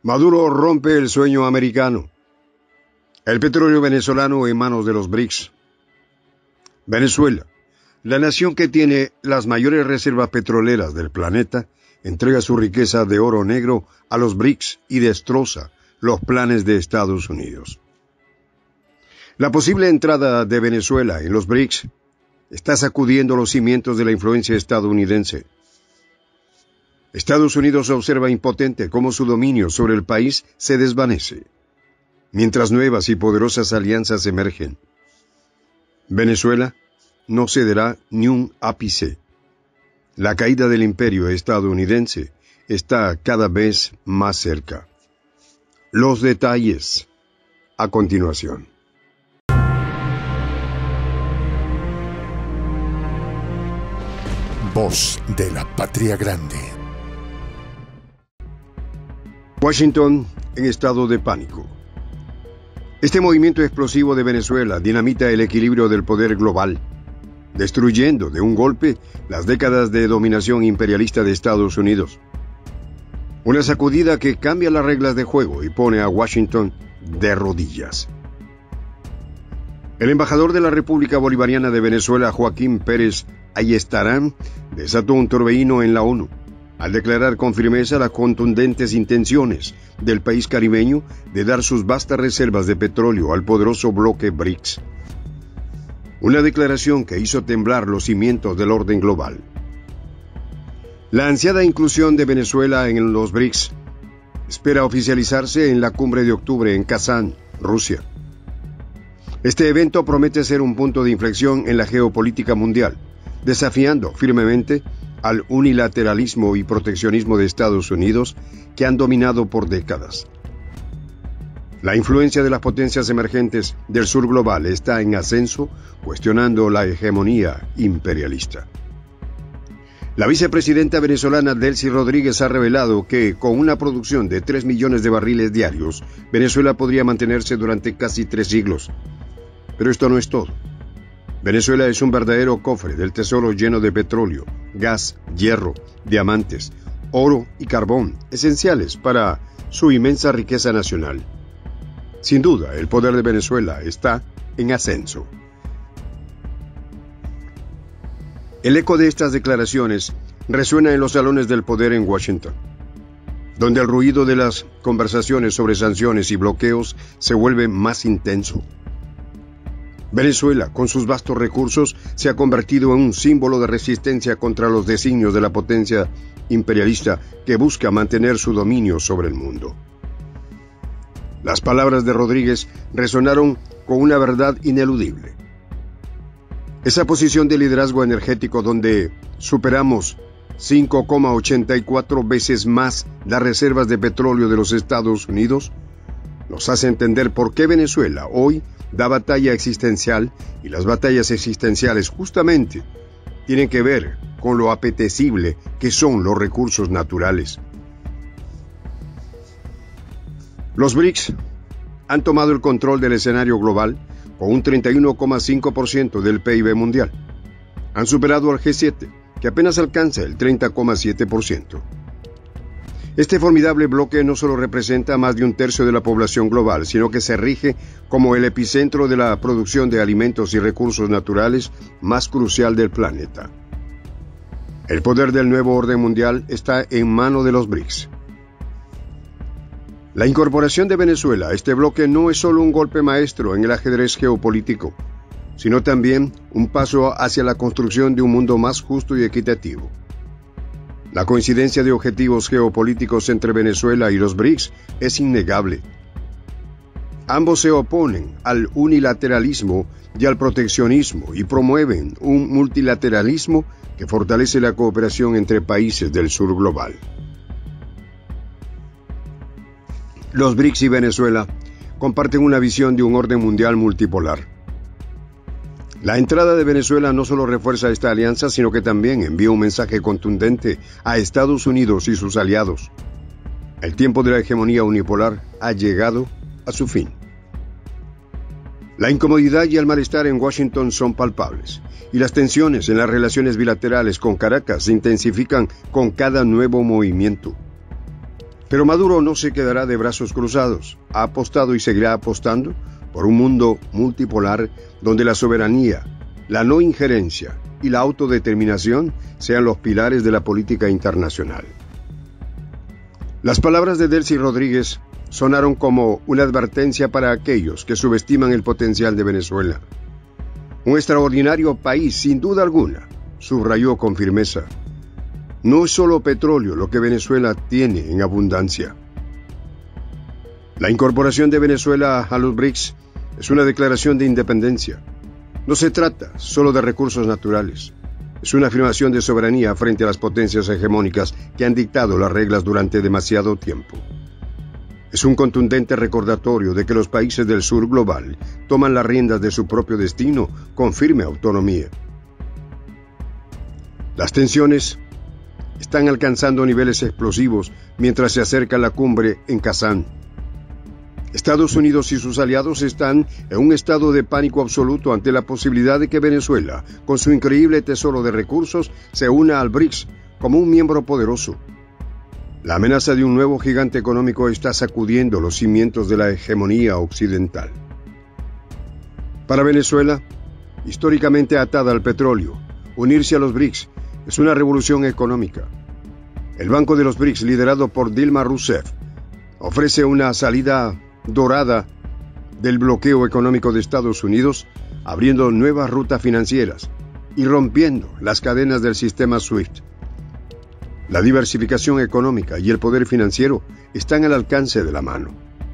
Maduro rompe el sueño americano. El petróleo venezolano en manos de los BRICS. Venezuela, la nación que tiene las mayores reservas petroleras del planeta, entrega su riqueza de oro negro a los BRICS y destroza los planes de Estados Unidos. La posible entrada de Venezuela en los BRICS está sacudiendo los cimientos de la influencia estadounidense. Estados Unidos observa impotente cómo su dominio sobre el país se desvanece, mientras nuevas y poderosas alianzas emergen. Venezuela no cederá ni un ápice. La caída del imperio estadounidense está cada vez más cerca. Los detalles a continuación. Voz de la Patria Grande. Washington en estado de pánico. Este movimiento explosivo de Venezuela dinamita el equilibrio del poder global, destruyendo de un golpe las décadas de dominación imperialista de Estados Unidos. Una sacudida que cambia las reglas de juego y pone a Washington de rodillas. El embajador de la República Bolivariana de Venezuela, Joaquín Pérez Ayestarán, desató un torbellino en la ONU al declarar con firmeza las contundentes intenciones del país caribeño de dar sus vastas reservas de petróleo al poderoso bloque BRICS. Una declaración que hizo temblar los cimientos del orden global. La ansiada inclusión de Venezuela en los BRICS espera oficializarse en la cumbre de octubre en Kazán, Rusia. Este evento promete ser un punto de inflexión en la geopolítica mundial, desafiando firmemente al unilateralismo y proteccionismo de Estados Unidos que han dominado por décadas. La influencia de las potencias emergentes del sur global está en ascenso, cuestionando la hegemonía imperialista. La vicepresidenta venezolana Delcy Rodríguez ha revelado que, con una producción de 3 millones de barriles diarios, Venezuela podría mantenerse durante casi 3 siglos. Pero esto no es todo. Venezuela es un verdadero cofre del tesoro lleno de petróleo, gas, hierro, diamantes, oro y carbón, esenciales para su inmensa riqueza nacional. Sin duda, el poder de Venezuela está en ascenso. El eco de estas declaraciones resuena en los salones del poder en Washington, donde el ruido de las conversaciones sobre sanciones y bloqueos se vuelve más intenso. Venezuela, con sus vastos recursos, se ha convertido en un símbolo de resistencia contra los designios de la potencia imperialista que busca mantener su dominio sobre el mundo. Las palabras de Rodríguez resonaron con una verdad ineludible. Esa posición de liderazgo energético donde superamos 5,84 veces más las reservas de petróleo de los Estados Unidos nos hace entender por qué Venezuela hoy da batalla existencial, y las batallas existenciales justamente tienen que ver con lo apetecible que son los recursos naturales. Los BRICS han tomado el control del escenario global con un 31,5% del PIB mundial. Han superado al G7, que apenas alcanza el 30,7%. Este formidable bloque no solo representa más de 1/3 de la población global, sino que se rige como el epicentro de la producción de alimentos y recursos naturales más crucial del planeta. El poder del nuevo orden mundial está en manos de los BRICS. La incorporación de Venezuela a este bloque no es solo un golpe maestro en el ajedrez geopolítico, sino también un paso hacia la construcción de un mundo más justo y equitativo. La coincidencia de objetivos geopolíticos entre Venezuela y los BRICS es innegable. Ambos se oponen al unilateralismo y al proteccionismo y promueven un multilateralismo que fortalece la cooperación entre países del sur global. Los BRICS y Venezuela comparten una visión de un orden mundial multipolar. La entrada de Venezuela no solo refuerza esta alianza, sino que también envía un mensaje contundente a Estados Unidos y sus aliados. El tiempo de la hegemonía unipolar ha llegado a su fin. La incomodidad y el malestar en Washington son palpables, y las tensiones en las relaciones bilaterales con Caracas se intensifican con cada nuevo movimiento. Pero Maduro no se quedará de brazos cruzados. Ha apostado y seguirá apostando por un mundo multipolar donde la soberanía, la no injerencia y la autodeterminación sean los pilares de la política internacional. Las palabras de Delcy Rodríguez sonaron como una advertencia para aquellos que subestiman el potencial de Venezuela. Un extraordinario país, sin duda alguna, subrayó con firmeza. No es solo petróleo lo que Venezuela tiene en abundancia. La incorporación de Venezuela a los BRICS es una declaración de independencia. No se trata solo de recursos naturales. Es una afirmación de soberanía frente a las potencias hegemónicas que han dictado las reglas durante demasiado tiempo. Es un contundente recordatorio de que los países del sur global toman las riendas de su propio destino con firme autonomía. Las tensiones están alcanzando niveles explosivos mientras se acerca la cumbre en Kazán. Estados Unidos y sus aliados están en un estado de pánico absoluto ante la posibilidad de que Venezuela, con su increíble tesoro de recursos, se una al BRICS como un miembro poderoso. La amenaza de un nuevo gigante económico está sacudiendo los cimientos de la hegemonía occidental. Para Venezuela, históricamente atada al petróleo, unirse a los BRICS es una revolución económica. El Banco de los BRICS, liderado por Dilma Rousseff, ofrece una salida dorada del bloqueo económico de Estados Unidos, abriendo nuevas rutas financieras y rompiendo las cadenas del sistema SWIFT. La diversificación económica y el poder financiero están al alcance de la mano.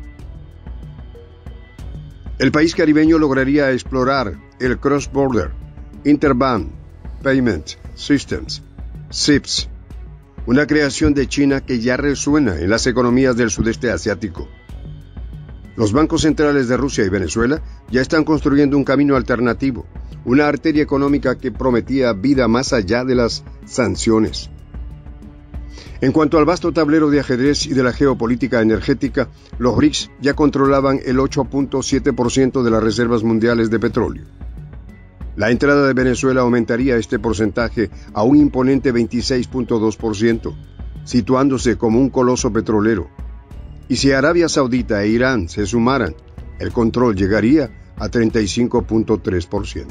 El país caribeño lograría explorar el Cross-Border Interbank Payment Systems, CIPS, una creación de China que ya resuena en las economías del sudeste asiático. Los bancos centrales de Rusia y Venezuela ya están construyendo un camino alternativo, una arteria económica que prometía vida más allá de las sanciones. En cuanto al vasto tablero de ajedrez y de la geopolítica energética, los BRICS ya controlaban el 8.7% de las reservas mundiales de petróleo. La entrada de Venezuela aumentaría este porcentaje a un imponente 26.2%, situándose como un coloso petrolero. Y si Arabia Saudita e Irán se sumaran, el control llegaría a 35.3%.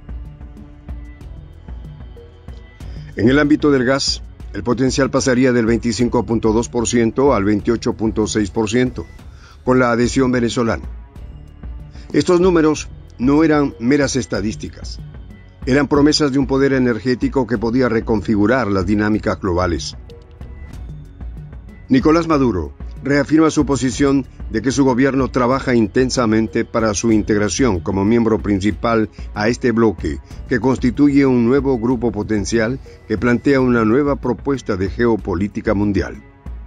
En el ámbito del gas, el potencial pasaría del 25.2% al 28.6%, con la adhesión venezolana. Estos números no eran meras estadísticas, eran promesas de un poder energético que podía reconfigurar las dinámicas globales. Nicolás Maduro reafirma su posición de que su gobierno trabaja intensamente para su integración como miembro principal a este bloque, que constituye un nuevo grupo potencial que plantea una nueva propuesta de geopolítica mundial.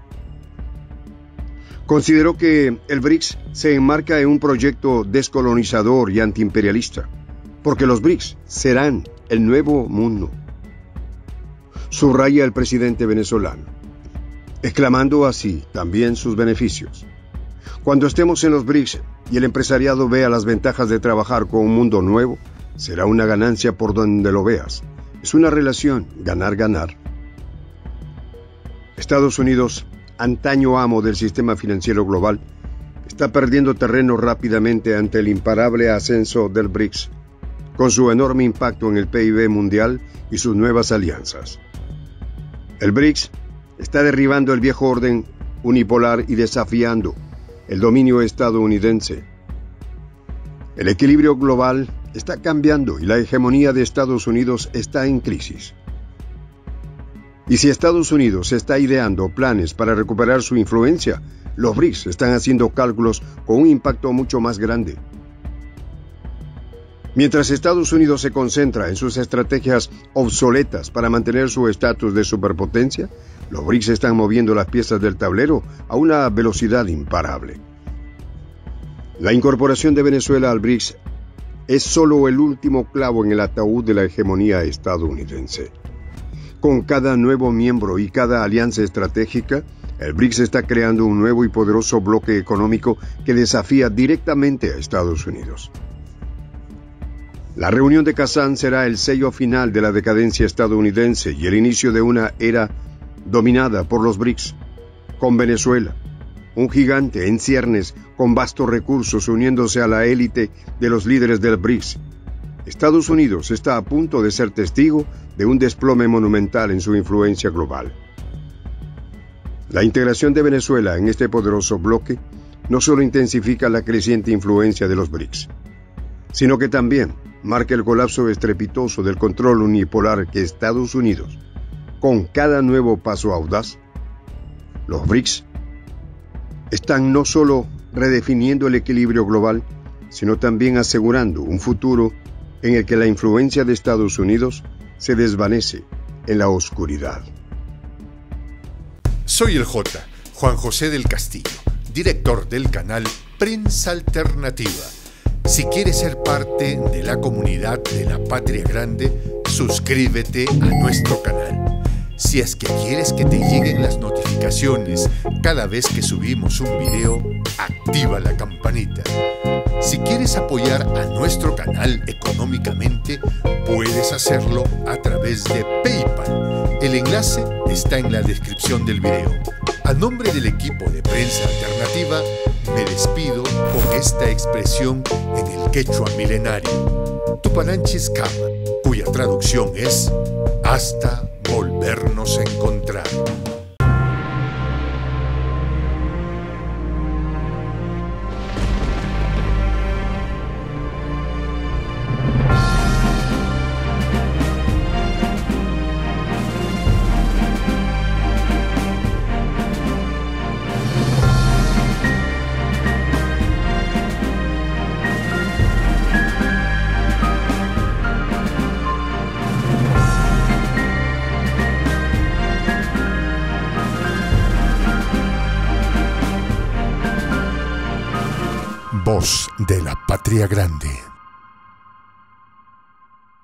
Consideró que el BRICS se enmarca en un proyecto descolonizador y antiimperialista, porque los BRICS serán el nuevo mundo. Subraya el presidente venezolano, exclamando así también sus beneficios. Cuando estemos en los BRICS y el empresariado vea las ventajas de trabajar con un mundo nuevo, será una ganancia por donde lo veas. Es una relación ganar-ganar. Estados Unidos, antaño amo del sistema financiero global, está perdiendo terreno rápidamente ante el imparable ascenso del BRICS, con su enorme impacto en el PIB mundial y sus nuevas alianzas. El BRICS está derribando el viejo orden unipolar y desafiando el dominio estadounidense. El equilibrio global está cambiando y la hegemonía de Estados Unidos está en crisis. Y si Estados Unidos está ideando planes para recuperar su influencia, los BRICS están haciendo cálculos con un impacto mucho más grande. Mientras Estados Unidos se concentra en sus estrategias obsoletas para mantener su estatus de superpotencia, los BRICS están moviendo las piezas del tablero a una velocidad imparable. La incorporación de Venezuela al BRICS es solo el último clavo en el ataúd de la hegemonía estadounidense. Con cada nuevo miembro y cada alianza estratégica, el BRICS está creando un nuevo y poderoso bloque económico que desafía directamente a Estados Unidos. La reunión de Kazán será el sello final de la decadencia estadounidense y el inicio de una era dominada por los BRICS. con Venezuela, un gigante en ciernes con vastos recursos uniéndose a la élite de los líderes del BRICS. Estados Unidos está a punto de ser testigo de un desplome monumental en su influencia global. La integración de Venezuela en este poderoso bloque no solo intensifica la creciente influencia de los BRICS, sino que también marca el colapso estrepitoso del control unipolar que Estados Unidos, con cada nuevo paso audaz, los BRICS, están no solo redefiniendo el equilibrio global, sino también asegurando un futuro en el que la influencia de Estados Unidos se desvanece en la oscuridad. Soy el J, Juan José del Castillo, director del canal Prensa Alternativa. Si quieres ser parte de la comunidad de la Patria Grande, suscríbete a nuestro canal. Si es que quieres que te lleguen las notificaciones cada vez que subimos un video, activa la campanita. Si quieres apoyar a nuestro canal económicamente, puedes hacerlo a través de PayPal. El enlace está en la descripción del video. A nombre del equipo de Prensa Alternativa, me despido con esta expresión en el quechua milenario, Tupananchis Kama, cuya traducción es hasta volvernos a encontrar. Voz de la Patria Grande.